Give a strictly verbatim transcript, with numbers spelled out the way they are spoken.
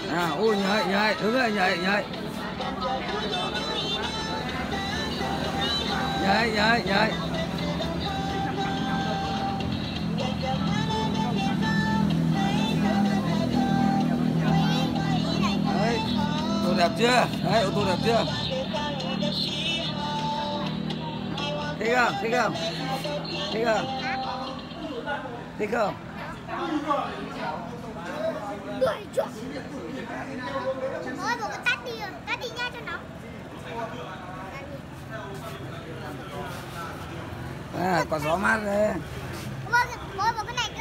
À, ui nhảy nhảy, đứng rồi nhảy nhảy. Nhảy nhảy nhảy. Đấy, ô tô đẹp chưa? Đấy, ô tô đẹp chưa? Thích không? Thích không? Thích không? Thích không? Đuổi chuột. Ôi, bố cứ tắt đi rồi, tắt đi nha cho nó. À, có gió mát đấy. Bố, bố, bố cái này